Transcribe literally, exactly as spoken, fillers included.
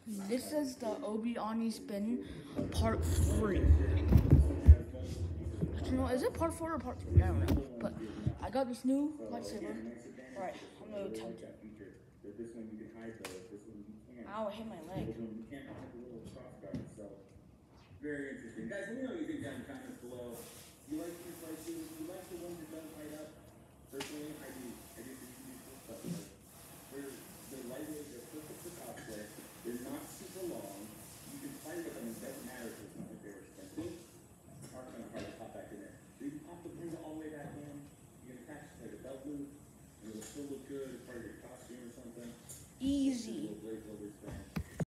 This is the Obi-Ani spin part three. You know, is it part four or part three? I don't know. But I got this new lightsaber. Alright, I'm gonna attempt it. Ow, I hit my leg. Very interesting. Guys, let me know what you think down in the comments below. You like these lightsabers?